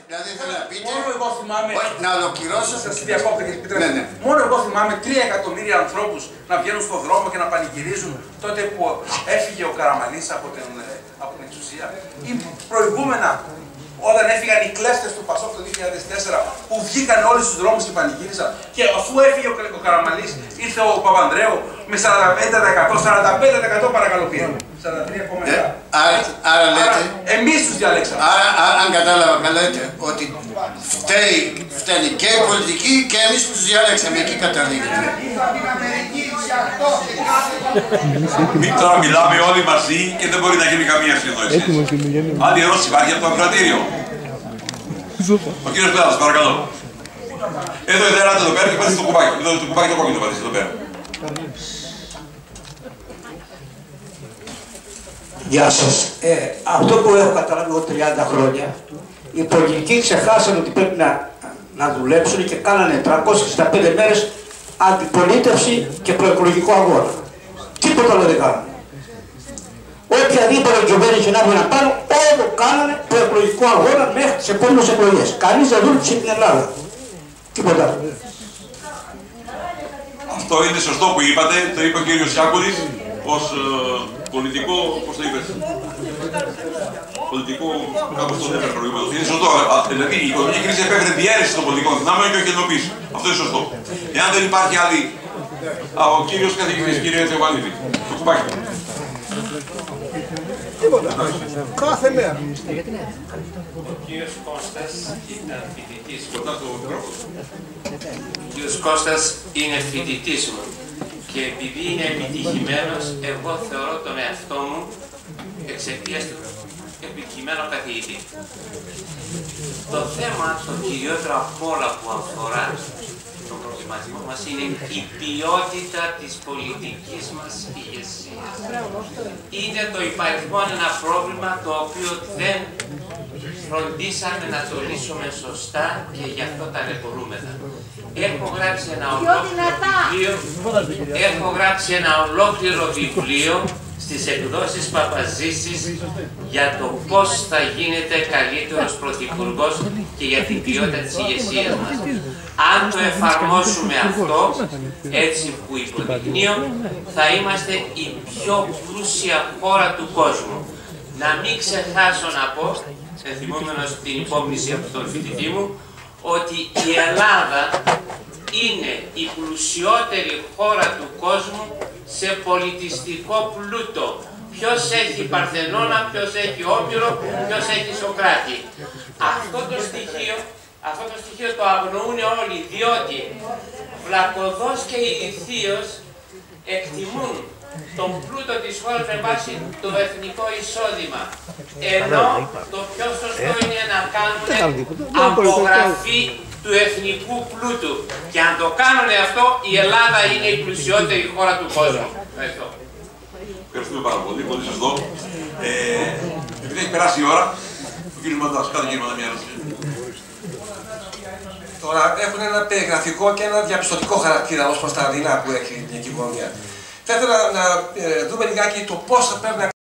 Δηλαδή θέλω να πείτε. Μόνο εγώ θυμάμαι. Να ολοκληρώσω. Σας διακόπτω και επιτρέπετε. Ναι. Μόνο εγώ θυμάμαι 3 εκατομμύρια ανθρώπους να βγαίνουν στον δρόμο και να πανηγυρίζουν τότε που έφυγε ο Καραμανλής από την εξουσία. Ή προηγούμενα, όταν έφυγαν οι κλέφτες του Πασόκ το 2004, που βγήκαν όλοι στους δρόμους και πανηγύριζαν. Και αφού έφυγε ο Καραμανλής, ήρθε ο Παπανδρέου με 45%, παρακαλώ πήρε. 43,7. Άρα λέτε. Εμείς τους διαλέξαμε. Άρα, αν κατάλαβα καλά, λέτε ότι φταίνει και η πολιτική και εμείς που τους διαλέξαμε. Εκεί καταλήγεται. Τώρα μιλάμε όλοι μαζί και δεν μπορεί να γίνει καμία συνεννόηση. Άλλη ερώτηση υπάρχει από το ακροατήριο. Ο κύριος Πλάτας, παρακαλώ. Εδώ εδεράτε εδώ πέρα και πάτε στο κουμπάκι. Εδώ το κουμπάκι το κόκκινο το πατήσετε εδώ πέρα. Γεια σας. Αυτό που έχω καταλάβει εγώ 30 χρόνια, οι πολιτικοί ξεχάσαν ότι πρέπει να δουλέψουν και κάνανε 365 μέρες αντιπολίτευση και προεκλογικό αγώνα. Τίποτα άλλο δεν κάνανε. Οποιαδήποτε κυβέρνηση να βγει να πάρουν, όλο κάνανε προεκλογικό αγώνα μέχρι τις επόμενες εκλογές. Κανείς δεν δούλεψε στην Ελλάδα. Τίποτα άλλο. Αυτό είναι σωστό που είπατε, το είπε ο κύριος Σιάκουλης, ως πολιτικό, πώς το είπες, πολιτικό, κάπως το είπε προηγουμένως. Είναι σωστό, δηλαδή η οικονομική κρίση επέφερε διαίρεση των πολιτικών δυνάμεων και όχι ενοποίηση. Αυτό είναι σωστό. Εάν δεν υπάρχει άλλη, ο κύριος καθηγητής, κύριε Θεοβανίδη, το κουμπάκι. Τίποτα. Κάθε μέρα. Ο κύριος Κώστας ήταν φοιτητής μου. Ο κύριος Κώστας είναι φοιτητής μου. Και επειδή είναι επιτυχημένος, εγώ θεωρώ τον εαυτό μου εξαιτίας του επιτυχημένου καθηγητή. Το θέμα, το κυριότερο από όλα που αφορά τον προβληματισμό μας, είναι η ποιότητα της πολιτικής μας ηγεσίας. Είναι το υπαριθμόν ένα πρόβλημα το οποίο δεν φροντίσαμε να το λύσουμε σωστά και γι' αυτό ταλαιπωρούμεθα. Έχω γράψει ένα ολόκληρο βιβλίο στις εκδόσεις Παπαζήσης για το πώς θα γίνεται καλύτερος πρωθυπουργός και για την ποιότητα της ηγεσίας μας. Αν το εφαρμόσουμε αυτό, έτσι που υποδεικνύω, θα είμαστε η πιο πλούσια χώρα του κόσμου. Να μην ξεχάσω να πω, ενθυμούμενος την υπόμνηση από τον φοιτητή μου, ότι η Ελλάδα είναι η πλουσιότερη χώρα του κόσμου σε πολιτιστικό πλούτο. Ποιος έχει Παρθενώνα, ποιος έχει Όμηρο, ποιος έχει Σοκράτη. Αυτό το στοιχείο το αγνοούν όλοι, διότι βλακωδώς και ηλιθίως εκτιμούν τον πλούτο της χώρας με βάση το εθνικό εισόδημα. Ενώ το πιο σωστό είναι να κάνουν απογραφή του εθνικού πλούτου. Και αν το κάνουν αυτό, η Ελλάδα είναι η πλουσιότερη χώρα του κόσμου. Ευχαριστώ. Ευχαριστούμε πάρα πολύ, πολύ σωστό. Επειδή έχει περάσει η ώρα, ο κύριος Μαντάς, κάθε κύριο Μαντά, μια ερώτηση. Τώρα έχουν ένα περιγραφικό και ένα διαπιστωτικό χαρακτήρα ως προς τα δεινά που έχει η κοινωνία. Θα ήθελα να δούμε λιγάκι το πώς θα πρέπει να